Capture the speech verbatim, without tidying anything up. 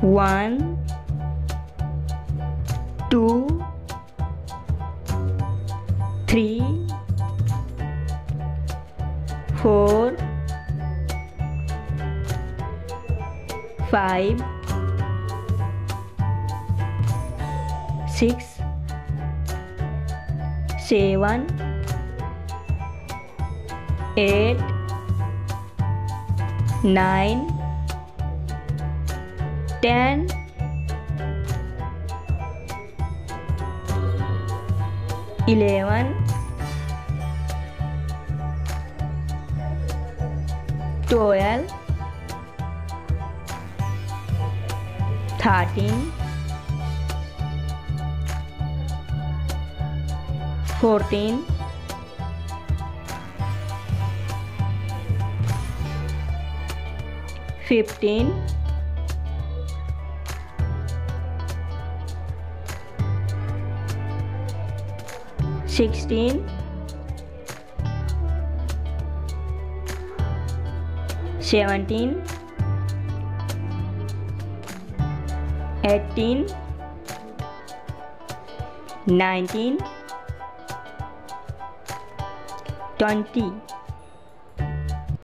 One, two, three, four, five, six, seven, eight, nine, ten, eleven, twelve, thirteen, fourteen, fifteen, sixteen, seventeen, eighteen, nineteen, twenty.